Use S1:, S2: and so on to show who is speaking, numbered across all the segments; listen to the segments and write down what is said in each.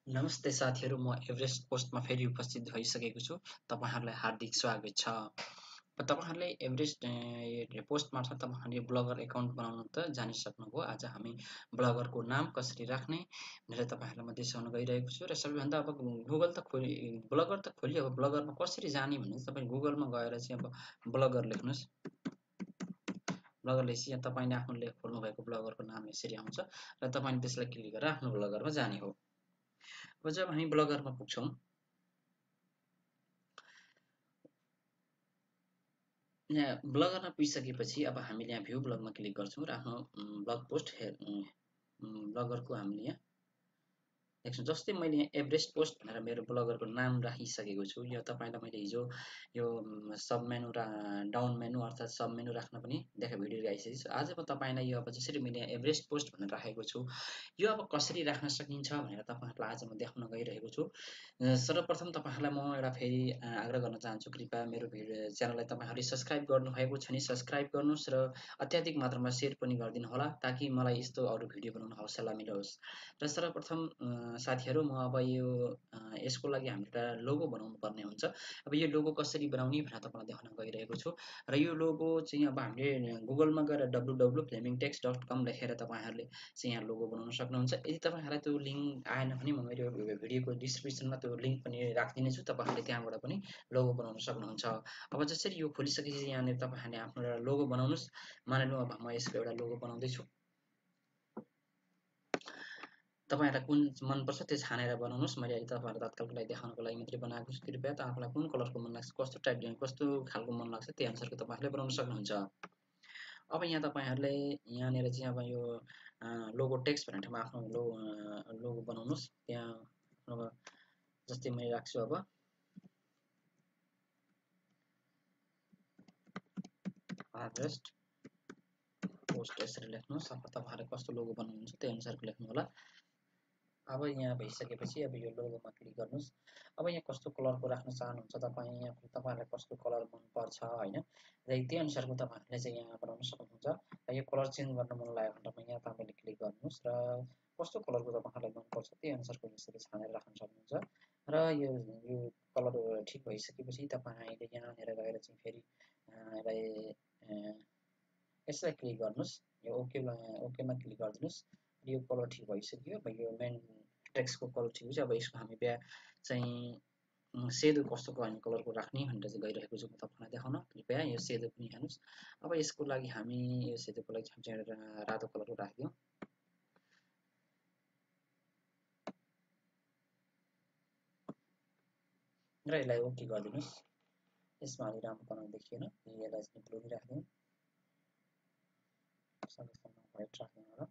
S1: नमस्ते साथीहरू, म एभरेस्ट पोस्टमा फेरि उपस्थित भइसकेको छु। तपाईँहरूलाई हार्दिक स्वागत छ। तपाईँहरूले एभरेस्ट पोस्ट मार्फत तपाईँहरूले ब्लगर एकाउन्ट बनाउन त जानिसक्नुभयो। आज हामी ब्लगरको नाम कसरी राख्ने भनेर तपाईँहरूलाई म देखाउन गइरहेको छु। र सबैभन्दा अब गुगल त ब्लगर त खोलियो, अब ब्लगरमा कसरी जाने भने तपाईँ गुगलमा गएर चाहिँ अब ब्लगर लेख्नुहोस्। ब्लगर लेखेपछि यहाँ तपाईँले आफ्नो खोल्नुभएको ब्लगरको नाम यसरी आउँछ र तपाईँले त्यसलाई क्लिक गरेर आफ्नो ब्लगरमा जाने हो। अब जब हामी ब्लगरमा पुग्छौँ, यहाँ ब्लगरमा पुगिसकेपछि अब हामीले यहाँ भ्यू ब्लगमा क्लिक गर्छौँ र आफ्नो ब्लग पोस्ट ब्लगरको हामीले यहाँ देख्छौँ। जस्तै मैले यहाँ एभरेस्ट पोस्ट भनेर मेरो ब्लगरको नाम राखिसकेको छु। यो तपाईँलाई मैले हिजो यो सब मेनु र डाउन मेनु अर्थात् सब मेनु राख्न पनि भिडियो देखाइसकेको छु। आज म तपाईँलाई यो अब जसरी मैले यहाँ एभरेस्ट पोस्ट भनेर राखेको छु, यो अब कसरी राख्न सकिन्छ भनेर तपाईँहरूलाई आज म देखाउन गइरहेको छु। सर्वप्रथम तपाईँहरूलाई म एउटा फेरि आग्रह गर्न चाहन्छु, कृपया मेरो च्यानललाई तपाईँहरूले सब्सक्राइब गर्नुभएको छ भने सब्सक्राइब गर्नुहोस् र अत्याधिक मात्रामा सेयर पनि गरिदिनु होला, ताकि मलाई यस्तो अरू भिडियो बनाउन हौसला मिलोस्। र सर्वप्रथम साथीहरू, म अब यो यसको लागि हामीले एउटा लोगो बनाउनु पर्ने हुन्छ। अब यो लोगो कसरी बनाउने भनेर तपाईँलाई देखाउन गइरहेको छु। र यो लोगो चाहिँ अब हामीले गुगलमा गएर www.flamingtext.com लेखेर तपाईँहरूले चाहिँ यहाँ लोगो बनाउन सक्नुहुन्छ। यदि तपाईँहरूलाई त्यो लिङ्क आएन भने म मेरो भिडियोको डिस्क्रिप्सनमा त्यो लिङ्क पनि राखिदिनेछु, तपाईँहरूले त्यहाँबाट पनि लोगो बनाउन सक्नुहुन्छ। अब जसरी यो खोलिसकेपछि यहाँनिर तपाईँहरूले आफ्नो एउटा लोगो बनाउनुहोस्। मानिलिउँ अब म यसको एउटा लोगो बनाउँदैछु। तपाईँहरूलाई कुन मनपर्छ त्यो छानेर बनाउनुहोस्। मैले अहिले तपाईँहरूलाई तत्कालको लागि देखाउनको लागि मात्रै बनाएको छु। कृपया तपाईँलाई कुन कलरको मन लाग्छ, कस्तो खालको मन लाग्छ त्यही अनुसारको तपाईँहरूले बनाउन सक्नुहुन्छ। अब यहाँ तपाईँहरूले यहाँनिर चाहिँ अब यो लोगो टेक्स्ट भन्ने ठाउँमा आफ्नो लोगो बनाउनुहोस्। त्यहाँ अब जस्तै मैले राख्छु अब एभरेस्ट पोस्ट यसरी लेख्नुहोस्। अब तपाईँहरूले कस्तो लोगो बनाउनुहुन्छ त्यही अनुसारको लेख्नु होला। अब यहाँ भइसकेपछि अब यो लोगोमा क्लिक गर्नुहोस्। अब यहाँ कस्तो कलरको राख्न चाहनुहुन्छ तपाईँ, यहाँ तपाईँहरूलाई कस्तो कलर मनपर्छ होइन, र त्यही अनुसारको तपाईँहरूले चाहिँ यहाँ बनाउन सक्नुहुन्छ। र यो कलर चेन्ज गर्न मन लाग्यो भने यहाँ तपाईँले क्लिक गर्नुहोस् र कस्तो कलरको तपाईँहरूलाई मनपर्छ त्यही अनुसारको यसरी छानेर राख्न सक्नुहुन्छ। र यो कलर ठिक भइसकेपछि तपाईँले यहाँनिर गएर चाहिँ फेरि यसलाई क्लिक गर्नुहोस्। यो ओकेमा क्लिक गरिदिनुहोस्। यो कलर ठिक भइसक्यो। अब यो मेन टेक्स्टको कलर ठिक हुन्छ। अब यसको हामी चाहिँ सेतो कस्तो हामी कलरको राख्ने भनेर चाहिँ गइरहेको छु म तपाईँलाई देखाउन। कृपया यो सेतो पनि हेर्नुहोस्। अब यसको लागि हामी यो सेतोको लागि हामी चाहिँ रातो कलरको राखिदिउँ र यसलाई ओके गरिदिनुहोस्। यसमा अलि राम्रो कलर देखिएन, यसलाई चाहिँ ब्लू राखिदिउँ, सकेसम्म व्हाइट राख्दिउँ होला।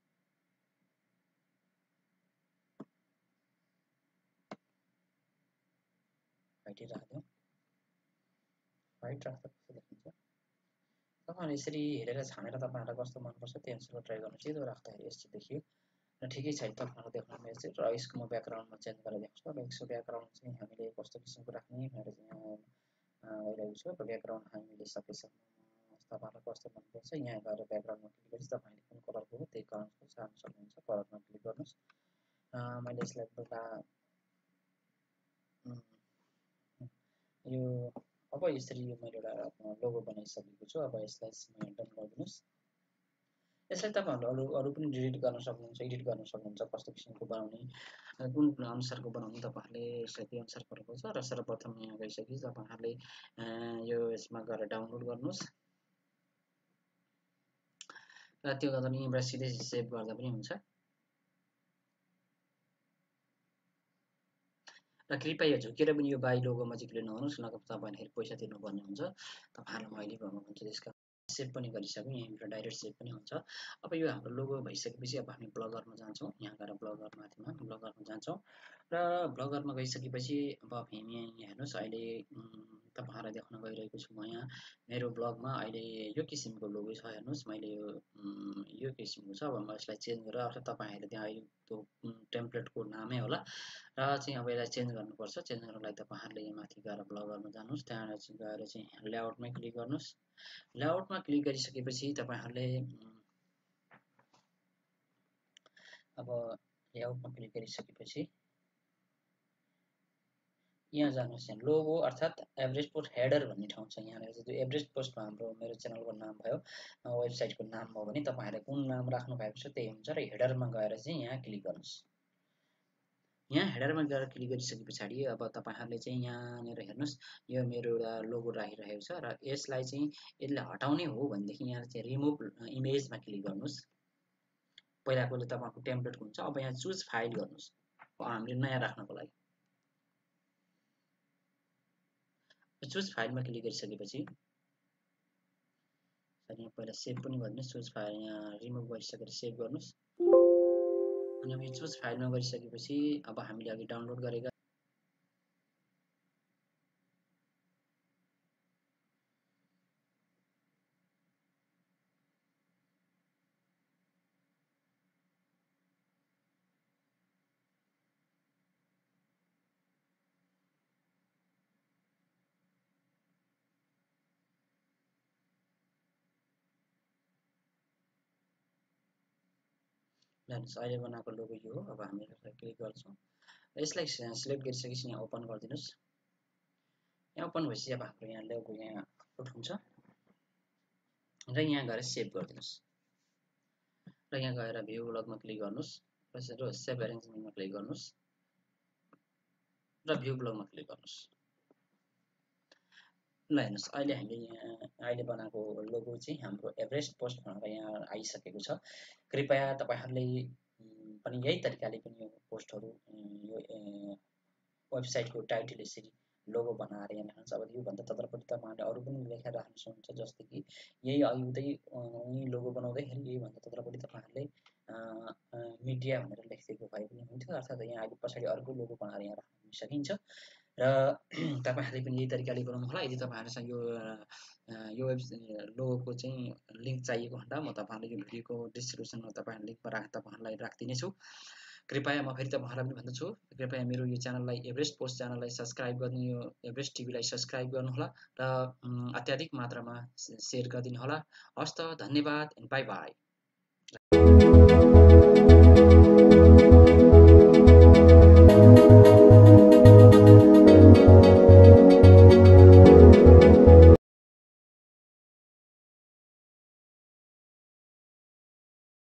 S1: व्हाइटै राखिदिउँ। व्हाइट राख्दा कस्तो देखिन्छ तपाईँहरूले यसरी हेरेर छानेर तपाईँहरूलाई कस्तो मनपर्छ त्यही अनुसारको ट्राई गर्नु। सेतो राख्दाखेरि यस्तो देखियो र ठिकै छ। तपाईँहरू देख्नु मिल्छ र यसको म ब्याकग्राउन्डमा चेन्ज गरेर देखाउँछु। अब यसको ब्याकग्राउन्ड चाहिँ हामीले कस्तो किसिमको राख्ने भनेर चाहिँ यहाँ गइरहेको छु। अब ब्याकग्राउन्ड हामीले सकेसम्म तपाईँहरूलाई कस्तो मनपर्छ यहाँ गएर ब्याकग्राउन्डमा क्लिक गरेपछि तपाईँले कुन कलरको हो त्यही कलरको चाहनु सक्नुहुन्छ। कलरमा क्लिक गर्नुहोस्। मैले यसलाई यो अब यसरी यो मैले एउटा लोगो बनाइसकेको छु। अब यसलाई डन गरिदिनुहोस्। यसलाई तपाईँहरूले अरू पनि एडिट गर्न सक्नुहुन्छ। कस्तो किसिमको बनाउने, कुन अनुसारको बनाउने तपाईँहरूले यसलाई त्यही अनुसार गर्नुपर्छ। र सर्वप्रथम यहाँ गइसकेपछि तपाईँहरूले यो यसमा गएर डाउनलोड गर्नुहोस् र त्यो गर्दा पनि यहाँबाट सिधै सेभ गर्दा पनि हुन्छ। र कृपया यो झुकेर पनि यो बाई लोगोमा चाहिँ क्लिक नगर्नुहोस्, नभए तपाईँहरूले फेरि पैसा तिर्नुपर्ने हुन्छ। तपाईँहरूलाई म अहिले भन्नुहुन्छ त्यसका सेभ पनि गरिसक्यो, यहाँबाट डाइरेक्ट सेभ पनि हुन्छ। अब यो हाम्रो लोगो भइसकेपछि अब हामी ब्लगरमा जान्छौँ। यहाँ गएर ब्लगरमा जान्छौँ र ब्लगरमा गइसकेपछि अब हामी यहाँ हेर्नुहोस्, अहिले तपाईँहरूलाई देखाउन गइरहेको छु म यहाँ मेरो ब्लगमा अहिले यो किसिमको लोगो छ। हेर्नुहोस्, मैले यो किसिमको छ। अब म यसलाई चेन्ज गरेर अर्थात् तपाईँहरूले त्यहाँ अहिले त्यो टेम्प्लेटको नामै होला र चाहिँ अब यसलाई चेन्ज गर्नुपर्छ। चेन्ज गर्नको लागि तपाईँहरूले यहाँ माथि गएर ब्लगरमा जानुहोस्। त्यहाँबाट चाहिँ गएर चाहिँ लेआउटमै क्लिक गर्नुहोस्। लेआउटमा क्लिक गरिसकेपछि तपाईँहरूले अब लेआउटमा क्लिक गरिसकेपछि यहाँ जानुहोस्, यहाँ लोगो अर्थात् एभरेस्ट पोस्ट हेडर भन्ने ठाउँ छ। यहाँनिर चाहिँ त्यो एभरेस्ट पोस्टमा हाम्रो मेरो च्यानलको नाम भयो, वेबसाइटको नाम भयो भने तपाईँहरूले कुन नाम राख्नु भएको छ त्यही हुन्छ र हेडरमा गएर चाहिँ यहाँ क्लिक गर्नुहोस्। यहाँ हेडरमा गएर क्लिक गरिसके पछाडि अब तपाईँहरूले चाहिँ यहाँनिर हेर्नुहोस्, यो मेरो एउटा लोगो राखिरहेको छ र यसलाई चाहिँ यसलाई हटाउने हो भनेदेखि यहाँ चाहिँ रिमुभ इमेजमा क्लिक गर्नुहोस्। पहिलाको तपाईँको टेम्प्लेट हुन्छ, अब यहाँ चुज फाइल गर्नुहोस् हामीले नयाँ राख्नको लागि। चुज फाइलमा क्लिक गरिसकेपछि यहाँ पहिला सेभ पनि गर्नुहोस्। चुज फाइल यहाँ रिमुभ गरिसकेर सेभ गर्नुहोस्। अनि अब यो चुज फाइलमा गरिसकेपछि अब हामीले अघि डाउनलोड गरेका हेर्नुहोस् अहिले बनाएको लोगो यो हो। अब हामी यसलाई क्लिक गर्छौँ, यसलाई सिलेक्ट गरिसकेपछि यहाँ ओपन गरिदिनुहोस्। यहाँ ओपन भएपछि अब हाम्रो यहाँ लोगो यहाँ अपलोड हुन्छ र यहाँ गएर सेभ गरिदिनुहोस् र यहाँ गएर भ्यू ब्लगमा क्लिक गर्नुहोस् र सेभ एरेन्जमेन्टमा क्लिक गर्नुहोस् र भ्यू ब्लगमा क्लिक गर्नुहोस्। ल हेर्नुहोस् अहिले हामीले यहाँ अहिले बनाएको लोगो चाहिँ हाम्रो एभरेस्ट पोस्ट भनेर यहाँ आइसकेको छ। कृपया तपाईँहरूले पनि यही तरिकाले पनि यो पोस्टहरू यो वेबसाइटको टाइटल यसरी लोगो बनाएर यहाँ लेख्नुहुन्छ। अब योभन्दा तत्रपट्टि तपाईँहरूले अरू पनि लेखेर राख्न सक्नुहुन्छ, जस्तै कि यही अघि लोगो बनाउँदाखेरि यहीभन्दा तत्रपट्टि तपाईँहरूले मिडिया भनेर लेखिदिएको भए पनि हुन्थ्यो, अर्थात् यहाँ अहिले पछाडि अर्को लोगो बनाएर यहाँ राख्न सकिन्छ र तपाईँहरूले पनि यही तरिकाले बनाउनु होला। यदि तपाईँहरूसँग यो लोगोको चाहिँ लिङ्क चाहिएको भन्दा म तपाईँहरूलाई यो भिडियोको डिस्क्रिप्सनमा तपाईँहरूलाई राखिदिनेछु। कृपया म फेरि तपाईँहरूलाई पनि भन्दछु, कृपया मेरो यो च्यानललाई एभरेस्ट पोस्ट च्यानललाई सब्सक्राइब गर्नु, यो एभरेस्ट टिभीलाई सब्सक्राइब गर्नुहोला र अत्याधिक मात्रामा सेयर गरिदिनु होला। हस् त, धन्यवाद एन्ड बाई बाई।